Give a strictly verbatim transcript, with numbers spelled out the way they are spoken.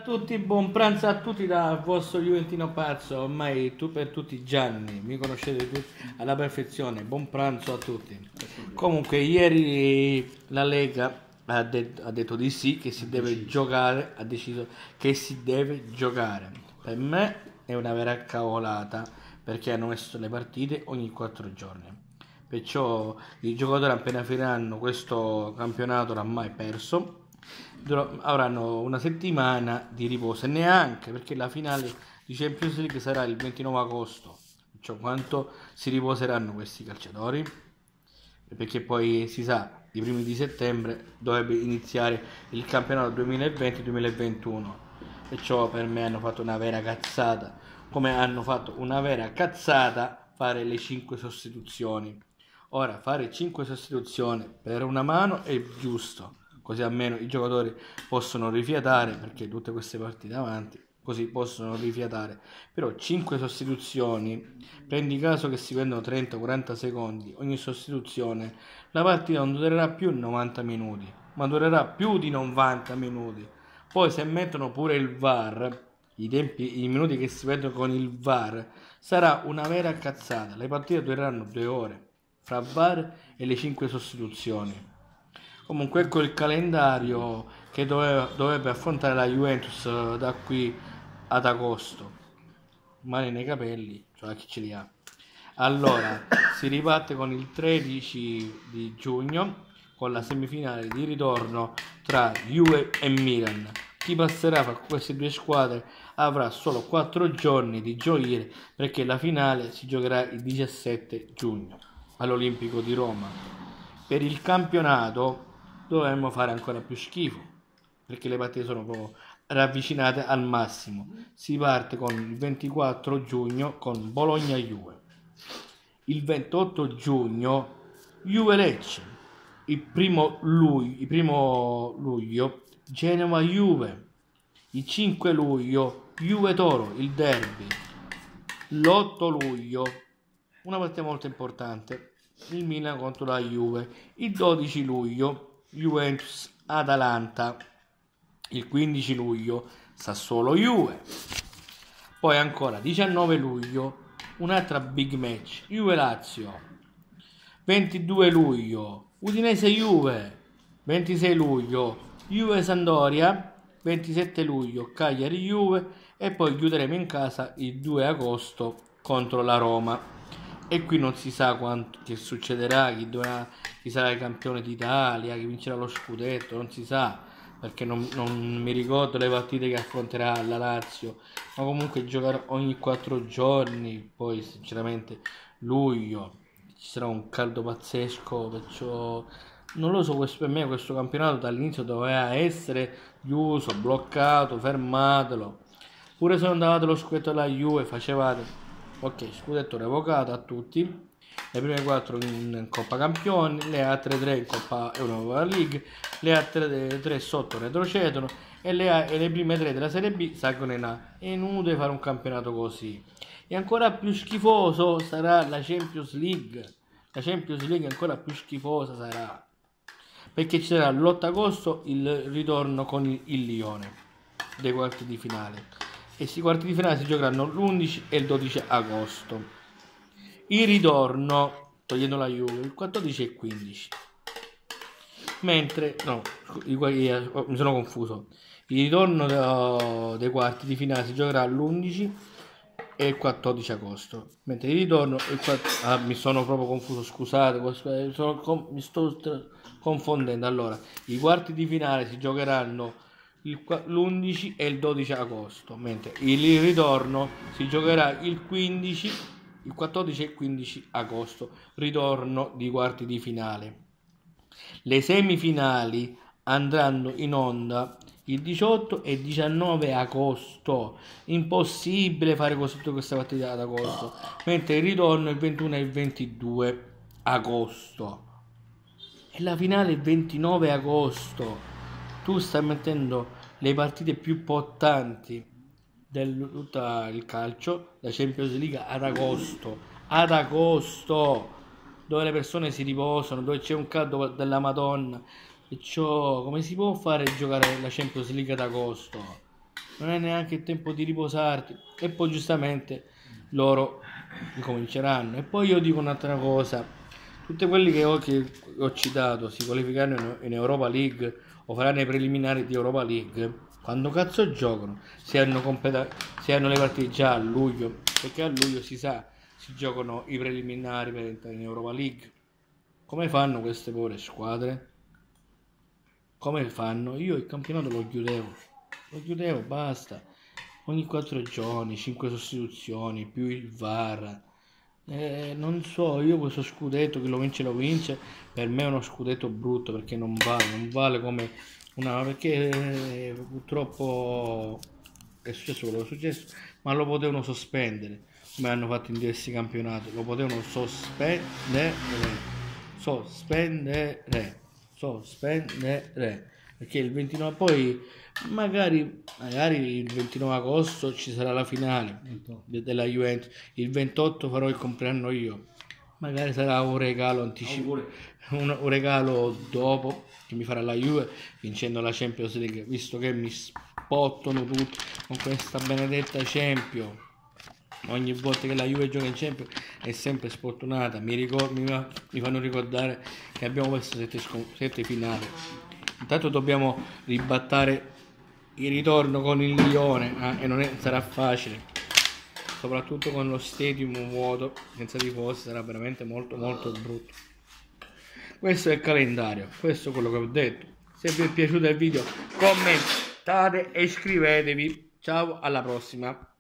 tutti, buon pranzo a tutti dal vostro Juventino pazzo, ormai tu per tutti Gianni, mi conoscete tutti alla perfezione, buon pranzo a tutti. Comunque ieri la Lega ha, de- ha detto di sì, che si deve giocare, ha deciso che si deve giocare. Per me è una vera cavolata, perché hanno messo le partite ogni quattro giorni. Perciò i giocatori appena finiranno questo campionato oramai perso avranno una settimana di riposo, e neanche, perché la finale di Champions League sarà il ventinove agosto. Cioè, quanto si riposeranno questi calciatori? Perché poi si sa, i primi di settembre dovrebbe iniziare il campionato duemilaventi duemilaventuno. Perciò per me hanno fatto una vera cazzata, come hanno fatto una vera cazzata fare le cinque sostituzioni. Ora, fare cinque sostituzioni per una mano è giusto, così almeno i giocatori possono rifiatare, perché tutte queste partite avanti così possono rifiatare. Però cinque sostituzioni, prendi caso che si prendono trenta quaranta secondi ogni sostituzione, la partita non durerà più novanta minuti, ma durerà più di novanta minuti. Poi se mettono pure il V A R, i tempi, i minuti che si vedono con il V A R, sarà una vera cazzata. Le partite dureranno due ore fra V A R e le cinque sostituzioni. Comunque ecco il calendario che doveva, dovrebbe affrontare la Juventus da qui ad agosto. Mani nei capelli, cioè chi ce li ha. Allora, si riparte con il tredici di giugno con la semifinale di ritorno tra Juve e Milan. Chi passerà fra queste due squadre avrà solo quattro giorni di gioire, perché la finale si giocherà il diciassette giugno all'Olimpico di Roma. Per il campionato dovremmo fare ancora più schifo, perché le partite sono proprio ravvicinate al massimo. Si parte con il ventiquattro giugno con Bologna-Juve, il ventotto giugno Juve-Lecce, il primo luglio, il primo luglio Genova-Juve, il cinque luglio Juve-Toro, il derby, l'otto luglio una partita molto importante, il Milan contro la Juve, il dodici luglio Juventus-Atalanta, il quindici luglio Sassuolo-Juve, poi ancora diciannove luglio un'altra big match, Juve-Lazio, ventidue luglio Udinese-Juve, ventisei luglio Juve-Sandoria, ventisette luglio Cagliari-Juve, e poi chiuderemo in casa il due agosto contro la Roma. E qui non si sa quanto, che succederà, chi, dovrà, chi sarà il campione d'Italia, chi vincerà lo scudetto, non si sa, perché non, non mi ricordo le partite che affronterà la Lazio, ma comunque giocare ogni quattro giorni, poi sinceramente luglio ci sarà un caldo pazzesco, perciò non lo so, questo, per me questo campionato dall'inizio doveva essere chiuso, bloccato, fermatelo. Pure se non davate lo scudetto alla Juve facevate, ok, scudetto revocato a tutti, le prime quattro in Coppa Campioni, le altre tre in Coppa Europa League, le altre tre sotto retrocedono e le, e le prime tre della Serie B salgono in A. È inutile fare un campionato così. E ancora più schifoso sarà la Champions League. La Champions League ancora più schifosa sarà, perché ci sarà l'otto agosto il ritorno con il, il Lione dei quarti di finale. E questi quarti di finale si giocheranno l'undici e il dodici agosto. Il ritorno, togliendo la Juve, il quattordici e il quindici. Mentre, no, mi sono confuso. Il ritorno dei quarti di finale si giocherà l'undici e il quattordici agosto. Mentre il ritorno, il quattro, ah, mi sono proprio confuso, scusate, sono, mi sto confondendo. Allora, i quarti di finale si giocheranno l'undici e il dodici agosto, mentre il ritorno si giocherà il quindici, il quattordici e il quindici agosto, ritorno di quarti di finale. Le semifinali andranno in onda il diciotto e il diciannove agosto. Impossibile fare così tutte queste partite ad agosto, mentre il ritorno il ventuno e il ventidue agosto e la finale il ventinove agosto. Tu stai mettendo le partite più importanti del tutto il calcio, la Champions League ad agosto, ad agosto, dove le persone si riposano, dove c'è un caldo della Madonna. E ciò, come si può fare giocare la Champions League ad agosto? non hai neanche il tempo di riposarti e poi giustamente loro cominceranno. E poi io dico un'altra cosa, tutti quelli che ho, che ho citato si qualificheranno in Europa League o faranno i preliminari di Europa League, quando cazzo giocano? Se hanno, completa- se hanno le partite già a luglio, perché a luglio si sa, si giocano i preliminari per entrare in Europa League. Come fanno queste povere squadre? Come fanno? Io il campionato lo chiudevo, lo chiudevo, basta. Ogni quattro giorni, cinque sostituzioni, più il V A R. Eh, non so, io questo scudetto che lo vince lo vince, per me è uno scudetto brutto perché non vale, non vale come una... perché eh, purtroppo è successo quello che è successo, ma lo potevano sospendere, come hanno fatto in diversi campionati, lo potevano sospendere, sospendere, sospendere, perché il ventinove poi magari, magari il ventinove agosto ci sarà la finale de- della Juventus, il ventotto farò il compleanno io, magari sarà un regalo anticipato, un, un regalo dopo che mi farà la Juve vincendo la Champions League, visto che mi spottano tutti con questa benedetta Champions. Ogni volta che la Juve gioca in Champions è sempre sfortunata, mi, ricor- mi, fa- mi fanno ricordare che abbiamo perso sette, scom- sette finali. Intanto dobbiamo ribattare il ritorno con il Lione, eh, e non è- sarà facile, soprattutto con lo stadium vuoto senza tifosi, sarà veramente molto molto brutto. Questo è il calendario, questo è quello che ho detto. Se vi è piaciuto il video commentate e iscrivetevi. Ciao, alla prossima.